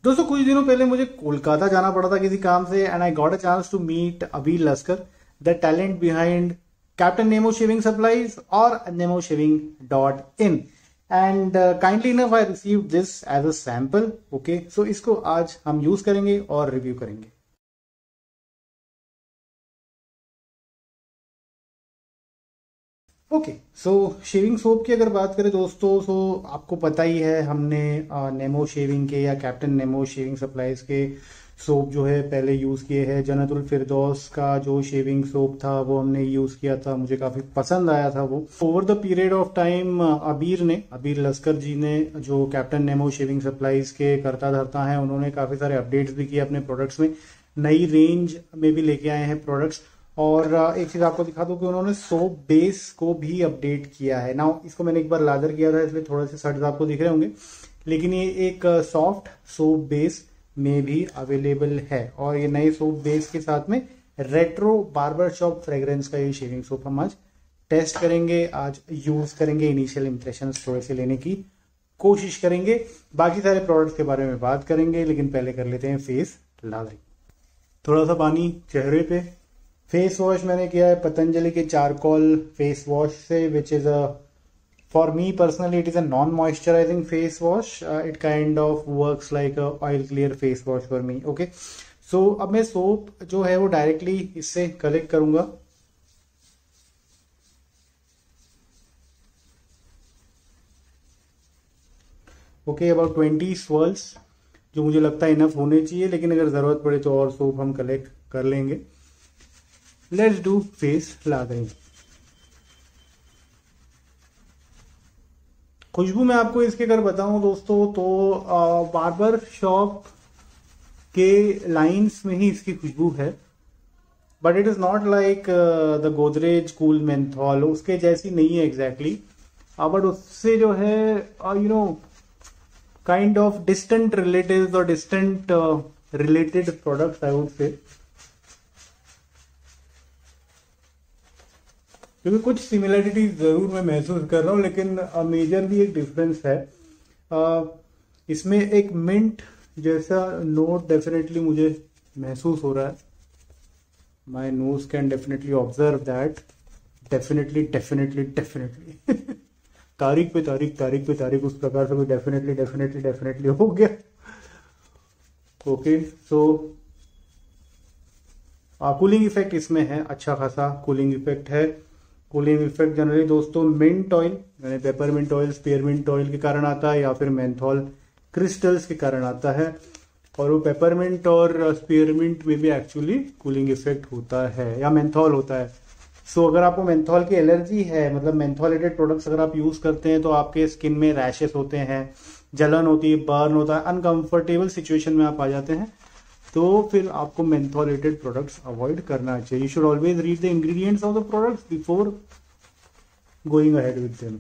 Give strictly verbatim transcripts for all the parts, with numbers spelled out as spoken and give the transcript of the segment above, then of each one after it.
दोस्तों कुछ दिनों पहले मुझे कोलकाता जाना पड़ा था किसी काम से, and I got a chance to meet Abir Laskar, the talent behind captain Nemo shaving supplies और Nemo shaving dot in, and kindly enough I receive this as a sample. Okay, so इसको आज हम यूज करेंगे और रिव्यू करेंगे। Okay, सो shaving soap की अगर बात करें दोस्तों, सो so, आपको पता ही है हमने नेमो शेविंग के या कैप्टन नेमो शेविंग सप्लाईज के सोप जो है पहले यूज़ किए हैं। जन्नतुल फिरदौस का जो शेविंग सोप था वो हमने यूज़ किया था, मुझे काफ़ी पसंद आया था वो। Over the period of time Abir ने अबीर लस्कर जी ने जो कैप्टन नेमो शेविंग सप्लाईज के करता धरता है, उन्होंने काफ़ी सारे अपडेट्स भी किए अपने प्रोडक्ट्स में, नई रेंज में भी लेके आए हैं प्रोडक्ट्स। और एक चीज आपको दिखा दूं कि उन्होंने सोप बेस को भी अपडेट किया है। नाउ इसको मैंने एक बार लादर किया था इसलिए थोड़े से सट्स आपको दिख रहे होंगे, लेकिन ये एक सॉफ्ट सोप बेस में भी अवेलेबल है। और ये नए सोप बेस के साथ में रेट्रो बार्बर शॉप फ्रेग्रेंस का ये शेविंग सोप हम आज टेस्ट करेंगे, आज यूज करेंगे, इनिशियल इंप्रेशंस थोड़े से लेने की कोशिश करेंगे, बाकी सारे प्रोडक्ट्स के बारे में बात करेंगे, लेकिन पहले कर लेते हैं फेस लादरिंग। थोड़ा सा पानी चेहरे पे। फेस वॉश मैंने किया है पतंजलि के चारकोल फेस वॉश से, which is a for me personally it is a non moisturising face wash. It kind of works like a oil clear face wash for me. Okay, so अब मैं soap जो है वो directly इससे collect करूंगा। Okay, about twenty swirls जो मुझे लगता है इनफ होने चाहिए, लेकिन अगर जरूरत पड़े तो और सोप हम कलेक्ट कर लेंगे। Let's do face lathering. खुशबू मैं आपको इसके अगर बताऊं दोस्तों तो बार्बर शॉप के लाइंस में ही इसकी खुशबू है, but it is not like the Godrej cool menthol, उसके जैसी नहीं है एग्जैक्टली, बट उससे जो है you know kind of distant relatives और distant related products I would say, क्योंकि कुछ सिमिलरिटीज जरूर मैं महसूस कर रहा हूँ, लेकिन मेजर भी एक डिफरेंस है। आ, इसमें एक मिंट जैसा नोट डेफिनेटली मुझे महसूस हो रहा है। My nose can definitely observe that. Definitely definitely definitely तारीख पे तारीख तारीख पे तारीख उस प्रकार से कोई डेफिनेटली डेफिनेटली डेफिनेटली हो गया। ओके, सो कूलिंग इफेक्ट इसमें है, अच्छा खासा कूलिंग इफेक्ट है। कूलिंग इफेक्ट जनरली दोस्तों मिंट ऑयल यानी पेपरमिंट ऑयल, स्पीयरमिंट ऑयल के कारण आता है, या फिर मेंथॉल क्रिस्टल्स के कारण आता है। और वो पेपरमिंट और स्पीयरमिंट में भी एक्चुअली कूलिंग इफेक्ट होता है, या मेंथॉल होता है। सो so, अगर आपको मेंथॉल की एलर्जी है, मतलब मेंथॉलेटेड प्रोडक्ट्स अगर आप यूज करते हैं, तो आपके स्किन में रैशेस होते हैं, जलन होती है, बर्न होता है, अनकंफर्टेबल सिचुएशन में आप आ जाते हैं, तो फिर आपको मेंथॉलेटेड प्रोडक्ट्स अवॉइड करना चाहिए। You should always read the ingredients of the products before going ahead with them.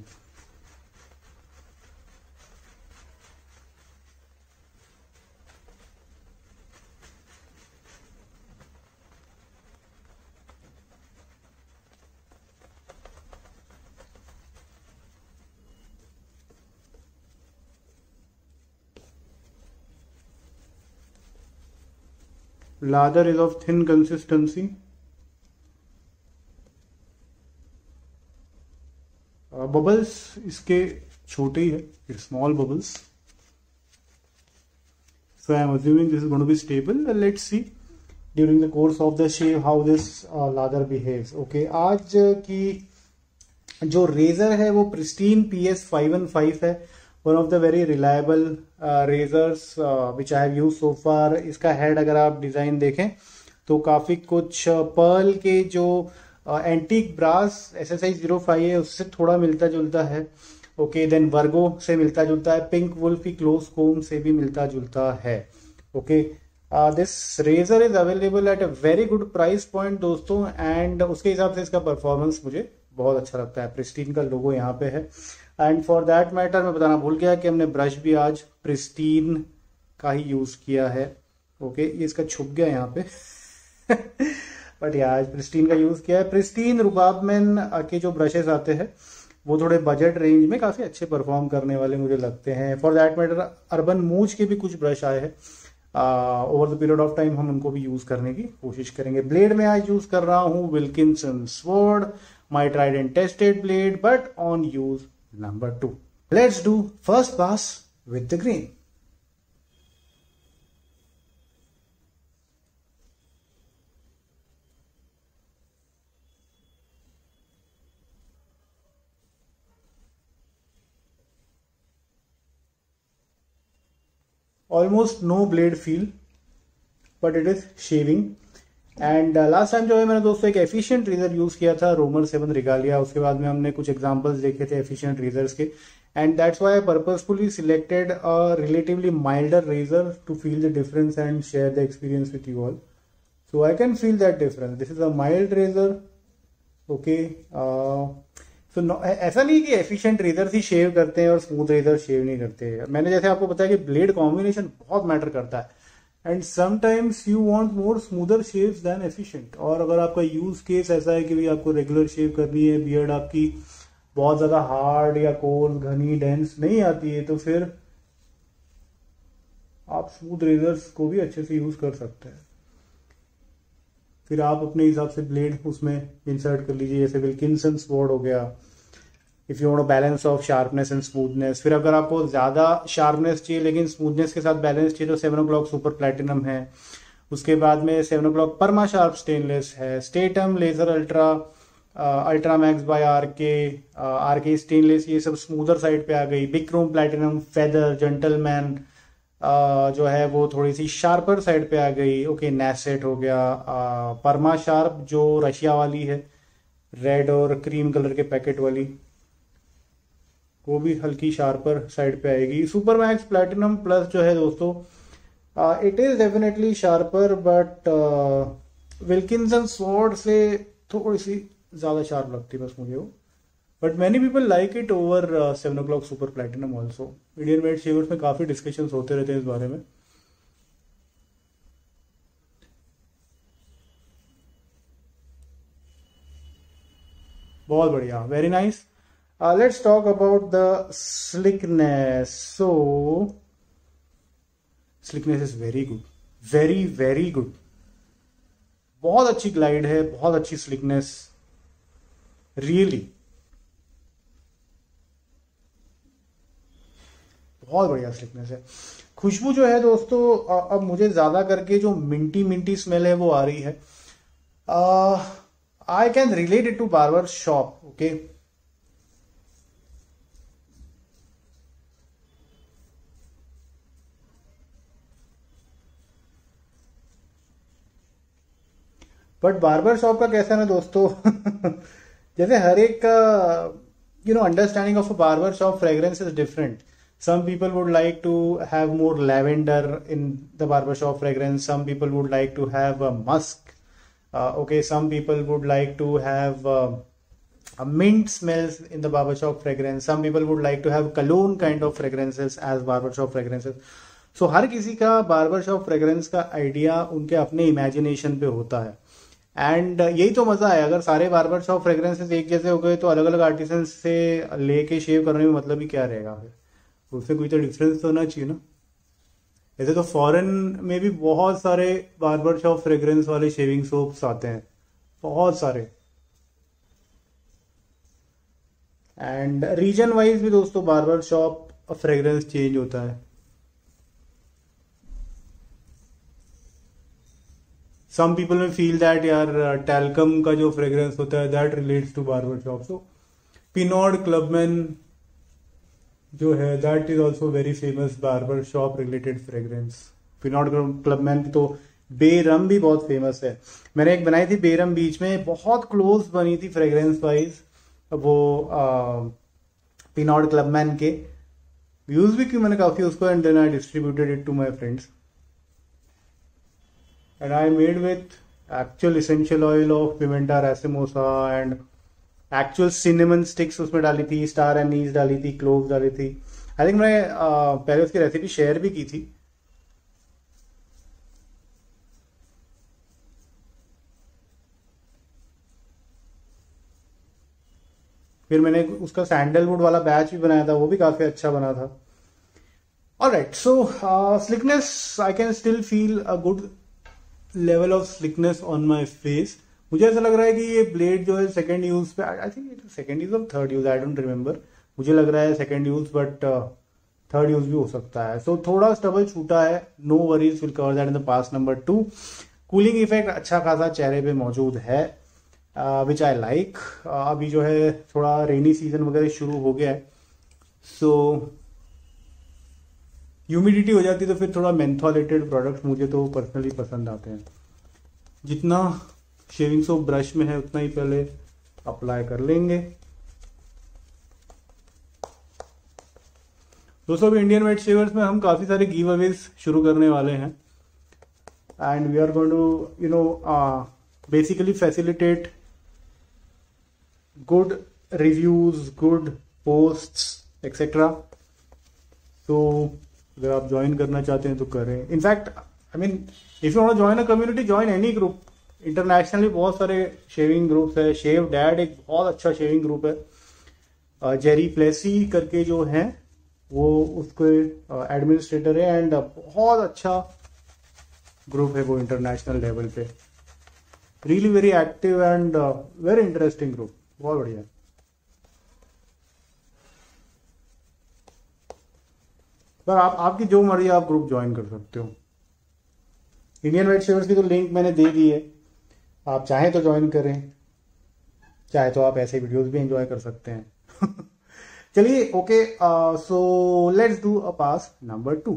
Lather is of thin consistency. Bubbles uh, इसके छोटे ही है, it's small bubbles, so I am assuming this is going to be stable. Let's see during the course of the shave how this uh, lather behaves. Okay, आज की जो razor है वो Pristine P S five one five है, one of the very reliable razors which I have use so far. इसका head अगर आप design देखें तो काफी कुछ पर्ल uh, के जो antique brass S S I zero five है उससे थोड़ा मिलता जुलता है। ओके, देन वर्गो से मिलता जुलता है, पिंक वुल्फ की क्लोज कोम से भी मिलता जुलता है। Okay, this razor is available at a very good price point दोस्तों, एंड उसके हिसाब से इसका परफॉर्मेंस मुझे बहुत अच्छा लगता है। प्रिस्टीन का लोगो यहाँ पे है, एंड फॉर दैट मैटर मैं बताना भूल गया कि हमने ब्रश भी आज प्रिस्टीन का ही यूज किया है। ओके, ये इसका छुप गया यहाँ पे बट यार आज प्रिस्टीन का यूज किया है। प्रिस्टीन रुबाबमैन के जो ब्रशेस आते हैं वो थोड़े बजट रेंज में काफ़ी अच्छे परफॉर्म करने वाले मुझे लगते हैं। फॉर दैट मैटर अर्बन मूज के भी कुछ ब्रश आए हैं, over the period of time हम उनको भी यूज़ करने की कोशिश करेंगे। ब्लेड में आज यूज़ कर रहा हूँ Wilkinson sword, my tried and tested blade, but on use number two. Let's do first pass with the green. Almost no blade feel, but it is shaving. And last time जो है मैंने दोस्तों एक efficient razor use किया था, रोमर seven regalia. उसके बाद में हमने कुछ एग्जांपल्स देखे थे एफिशिएंट रेजर्स के, and that's why I purposefully selected a relatively milder razor to feel the difference and share the experience with you all. So I can feel that difference. This is a mild razor, okay. तो no, ऐसा नहीं कि efficient razor ही शेव करते हैं और smooth razor shave नहीं करते। मैंने जैसे आपको बताया कि ब्लेड कॉम्बिनेशन बहुत मैटर करता है, and sometimes you want more smoother shaves than efficient. और अगर आपका यूज केस ऐसा है कि भाई आपको रेगुलर शेव करनी है, बियर्ड आपकी बहुत ज्यादा हार्ड या कोर्स घनी डेंस नहीं आती है, तो फिर आप स्मूथ रेजर्स को भी अच्छे से यूज कर सकते हैं। फिर आप अपने हिसाब से ब्लेड उसमें इंसर्ट कर लीजिए, जैसे विल्किंसन स्वॉर्ड हो गया, if you want balance of sharpness and smoothness. फिर अगर आपको ज्यादा शार्पनेस चाहिए लेकिन स्मूथनेस के साथ बैलेंस चाहिए, तो Seven O'Clock Super Platinum है। उसके बाद में Seven O'Clock Perma Sharp stainless है, स्टेटम Laser Ultra, Ultra Max by RK, RK stainless, ये सब स्मूदर साइड पे आ गई। Big Chrome Platinum, Feather, Gentleman Uh, जो है वो थोड़ी सी शार्पर साइड पे आ गई, ओके। नैसेट हो गया, परमा शार्प जो रशिया वाली है, रेड और क्रीम कलर के पैकेट वाली, वो भी हल्की शार्पर साइड पे आएगी। सुपर मैक्स प्लैटिनम प्लस जो है दोस्तों, it is definitely sharper, but Wilkinson Sword से थोड़ी सी ज्यादा शार्प लगती है बस मुझे वो। But many people like it over Seven O'Clock Super Platinum also. Indian made shavers में काफी डिस्कशंस होते रहते हैं इस बारे में। बहुत बढ़िया, very nice. Let's talk about the slickness. So slickness is very good, very very good. बहुत अच्छी ग्लाइड है, बहुत अच्छी स्लिकनेस, रियली बहुत बढ़िया स्लिकनेस है। खुशबू जो है दोस्तों, अब मुझे ज्यादा करके जो मिंटी मिंटी स्मेल है वो आ रही है। I can relate it to barber shop, okay. But barber shop का कैसा है ना दोस्तों जैसे हर एक का you know understanding of a barber shop fragrance is different. Some people would like to have more lavender in the barbershop fragrance. Some people would like to have a musk. Uh, okay, some people would like to have uh, a mint smells in the barbershop fragrance. Some people would like to have cologne kind of fragrances as barbershop fragrances. So हर किसी का barbershop fragrance का idea उनके अपने imagination पे होता है। And यही तो मजा है, अगर सारे बार्बर शॉप फ्रेग्रेंसेस एक जैसे हो गए तो अलग अलग आर्टिसन से लेके शेव करने में मतलब ही क्या रहेगा फिर। उसमें कोई तो डिफरेंस तो होना चाहिए ना। ऐसे तो फॉरेन में भी बहुत सारे बार्बर शॉप फ्रेग्रेंस वाले शेविंग सोप्स आते हैं, बहुत सारे। एंड रीजन वाइज भी दोस्तों बार्बर शॉप फ्रेग्रेंस चेंज होता है। Some people may feel that यार टैल्कम का जो फ्रेग्रेंस होता है that relates to barber shop. So Pinaud Clubman जो है that is also very famous barber shop related fragrance. Pinaud Clubman तो बेरम भी बहुत फेमस है। मैंने एक बनाई थी बेरम बीच में, बहुत क्लोज बनी थी फ्रेग्रेंस वाइज वो पिनॉट क्लबमैन के। यूज भी की मैंने काफी उसको, and then I distributed it to my friends and I made with actual essential oil of pimenta racemosa and actual cinnamon sticks उसमें डाली थी, स्टार एनीज डाली थी, क्लोव डाली थी। आई थिंक मैं uh, पहले उसकी रेसिपी शेयर भी की थी। फिर मैंने उसका सैंडलवुड वाला बैच भी बनाया था, वो भी काफी अच्छा बना था। Alright, so slickness, I can still feel a good level of slickness on my face. मुझे ऐसा लग रहा है कि ये ब्लेड जो है सेकेंड यूज पे, आई थिंक सेकेंड यूज और third use, I don't remember, मुझे लग रहा है second use, but third use भी हो सकता है। सो so, थोड़ा स्टबल छूटा है, no worries, will cover that in the pass. Number two, cooling effect अच्छा खासा चेहरे पे मौजूद है, विच आई लाइक। अभी जो है थोड़ा रेनी सीजन वगैरह शुरू हो गया है, सो ह्यूमिडिटी हो जाती है, तो फिर थोड़ा मेंथोलेटेड प्रोडक्ट्स मुझे तो पर्सनली पसंद आते हैं। जितना शेविंग सोप ब्रश में है उतना ही पहले अप्लाई कर लेंगे। दोस्तों, इंडियन वेट शेवर्स में हम काफी सारे गिव अवेज शुरू करने वाले हैं, and we are going to you know basically facilitate good reviews, good posts etcetera. तो अगर आप ज्वाइन करना चाहते हैं तो करें। In fact I mean if you want to join a community, join any group. Internationally बहुत सारे शेविंग ग्रुप्स है। शेव डैड एक बहुत अच्छा शेविंग ग्रुप है, जेरी प्लेसी करके जो है वो उसके एडमिनिस्ट्रेटर है, एंड बहुत अच्छा ग्रुप है वो इंटरनेशनल लेवल पे। Really very active and very interesting group, बहुत बढ़िया। पर आप आपकी जो मर्जी आप ग्रुप ज्वाइन कर सकते हो। इंडियन वेट शेवर्स की तो लिंक मैंने दे दी है, आप चाहें तो ज्वाइन करें, चाहे तो आप ऐसे वीडियोस भी एंजॉय कर सकते हैं। चलिए, okay, so let's do a pass number two.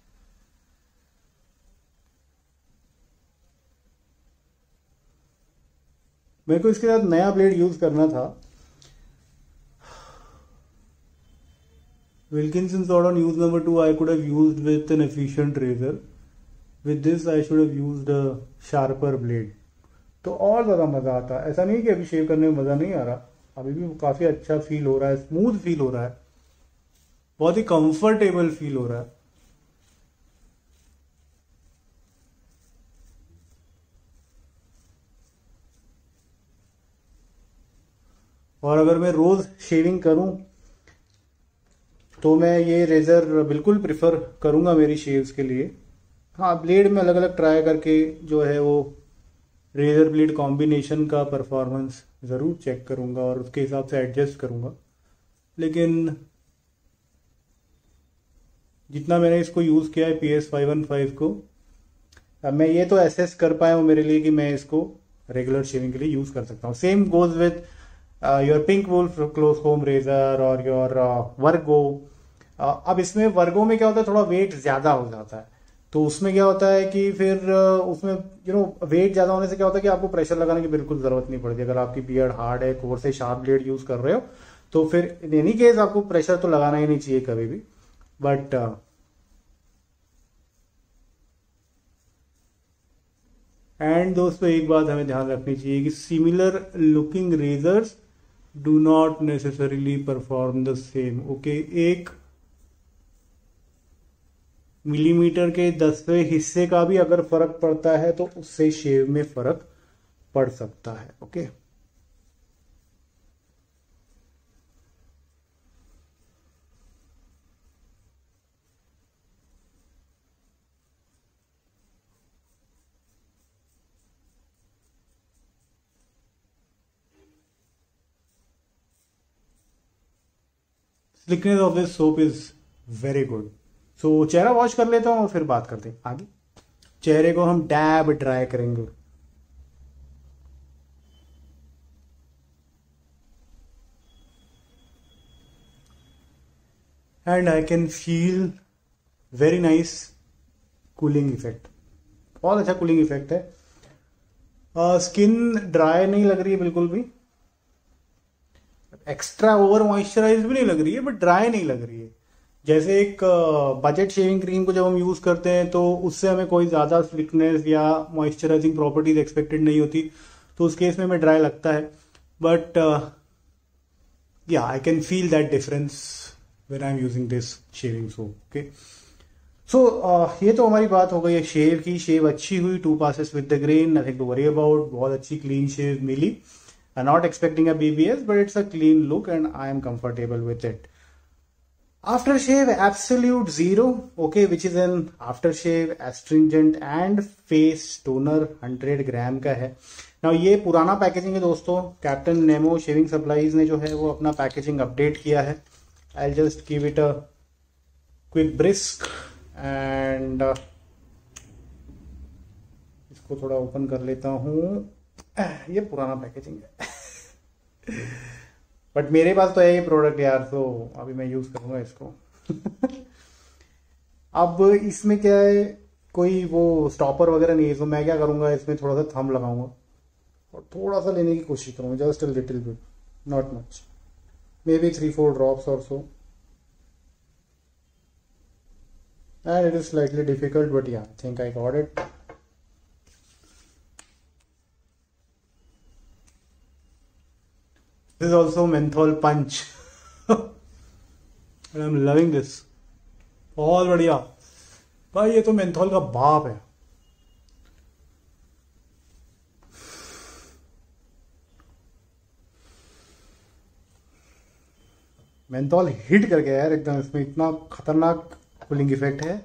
मेरे को इसके साथ नया ब्लेड यूज करना था, Wilkinson sword on use number two I could have used with an efficient razor. With this I should have used a sharper blade. तो और ज्यादा मजा आता। ऐसा नहीं कि अभी शेव करने में मजा नहीं आ रहा, अभी भी काफी अच्छा फील हो रहा है, स्मूथ फील हो रहा है, बहुत ही कंफर्टेबल फील हो रहा है। और अगर मैं रोज शेविंग करूं तो मैं ये रेजर बिल्कुल प्रिफर करूंगा मेरी शेव्स के लिए। हाँ, ब्लेड में अलग अलग ट्राई करके जो है वो रेजर ब्लेड कॉम्बिनेशन का परफॉर्मेंस ज़रूर चेक करूंगा और उसके हिसाब से एडजस्ट करूंगा। लेकिन जितना मैंने इसको यूज़ किया है P S five one five को, अब मैं ये तो एसेस कर पाया हूँ मेरे लिए कि मैं इसको रेगुलर शेविंग के लिए यूज़ कर सकता हूँ। Same goes with your Pink Wolf close home razor और योर वर्गो। अब इसमें वर्गो में क्या होता है, थोड़ा वेट ज़्यादा हो जाता है, तो उसमें क्या होता है कि फिर uh, उसमें यू नो वेट ज़्यादा होने से क्या होता है कि आपको प्रेशर लगाने की बिल्कुल ज़रूरत नहीं पड़ती। अगर आपकी बियर्ड हार्ड है, कोर से शार्प ब्लेड यूज़ कर रहे हो, तो फिर इन एनी केस आपको प्रेशर तो लगाना ही नहीं चाहिए कभी भी। बट एंड दोस्तों, एक बात हमें ध्यान रखनी चाहिए कि similar looking razors do not necessarily perform the same. Okay, एक मिलीमीटर के दसवें हिस्से का भी अगर फर्क पड़ता है तो उससे शेव में फर्क पड़ सकता है। Okay, slickness of this soap is very good. So चेहरा वॉश कर लेता हूँ और फिर बात करते हैं आगे। चेहरे को हम डैब ड्राई करेंगे। And I can feel very nice cooling effect, बहुत अच्छा कूलिंग इफेक्ट है। स्किन ड्राई नहीं लग रही है बिल्कुल भी, एक्स्ट्रा ओवर मॉइस्चराइज भी नहीं लग रही है, बट ड्राई नहीं लग रही है। जैसे एक बजट शेविंग क्रीम को जब हम यूज करते हैं तो उससे हमें कोई ज्यादा स्लिकनेस या मॉइस्चराइजिंग प्रॉपर्टीज एक्सपेक्टेड नहीं होती, तो उस केस में हमें ड्राई लगता है। But yeah I can feel that difference when I am using this shaving soap. Okay, so ये तो हमारी बात हो गई है शेव की। शेव अच्छी हुई, two passes with the grain, nothing to worry about, बहुत अच्छी क्लीन शेव मिली। not expecting a B B S, but it's a clean look and I am comfortable with it. Aftershave Absolute Zero, okay, which is an aftershave astringent and face toner, one hundred gram का है. Now ये पुराना packaging है दोस्तों. Captain Nemo shaving supplies ने जो है वो अपना पैकेजिंग अपडेट किया है. I'll just give it a quick brisk and uh, इसको थोड़ा ओपन कर लेता हूँ. ये पुराना पैकेजिंग है बट मेरे पास तो है ये प्रोडक्ट यार, तो अभी मैं यूज करूंगा इसको. अब इसमें क्या है, कोई वो स्टॉपर वगैरह नहीं है, तो मैं क्या करूंगा, इसमें थोड़ा सा थंब लगाऊंगा और थोड़ा सा लेने की कोशिश करूंगा, just a little bit, not much, maybe three four drops और so. And it is slightly difficult but yeah I think I got it. This is also menthol punch. And I'm loving this. बहुत बढ़िया भाई, ये तो menthol का बाप है. Menthol hit कर गया यार एकदम. इसमें इतना खतरनाक कूलिंग इफेक्ट है.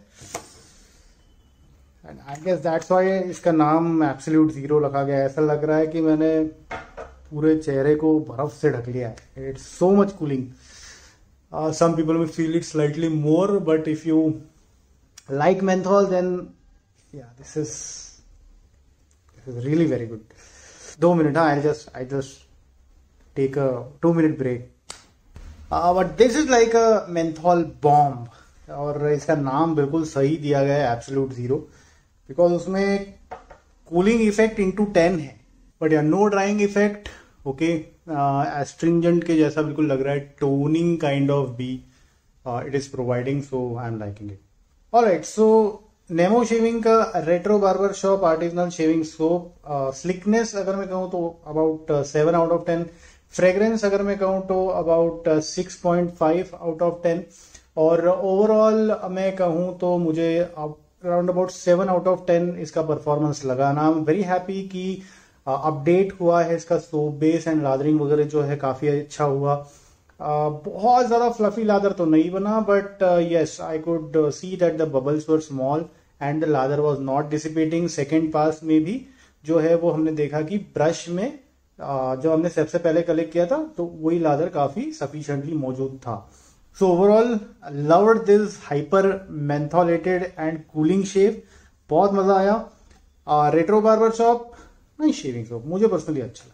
And I guess that's why इसका नाम एब्सोल्यूट जीरो रखा गया. ऐसा लग रहा है कि मैंने पूरे चेहरे को बर्फ से ढक लिया है. It's so much cooling. Some people may feel it slightly more, but if you like menthol then yeah this is this is really very good. दो मिनट, हाँ, I just I just take a two minute break. But this is like a menthol bomb. और इसका नाम बिल्कुल सही दिया गया है, एब्सोल्यूट जीरो, बिकॉज उसमें कूलिंग इफेक्ट इंटू टेन है, but yeah no drying effect. Okay, astringent के जैसा बिल्कुल लग रहा है. Toning kind of be it is providing, so I am liking it. Alright, so Nemo shaving का retro barber shop artisanal shaving soap. Slickness अगर मैं कहूँ तो about seven out of ten. Fragrance अगर मैं कहूँ तो about six point five out of ten. और ओवरऑल मैं कहूँ तो मुझे around about seven out of ten इसका परफॉर्मेंस लगा. आई एम वेरी हैप्पी कि अपडेट uh, हुआ है इसका सोप बेस एंड लादरिंग वगैरह जो है काफी अच्छा हुआ. uh, बहुत ज्यादा फ्लफी लादर तो नहीं बना, but yes I could see that the bubbles were small and the lather was not dissipating. Second pass में भी जो है वो हमने देखा कि ब्रश में uh, जो हमने सबसे पहले कलेक्ट किया था तो वही लादर काफी सफिशिएंटली मौजूद था. So overall loved this hyper mentholated and cooling shave. बहुत मजा आया. Retro barber shop nice shaving soap, मुझे पर्सनली अच्छा लगा.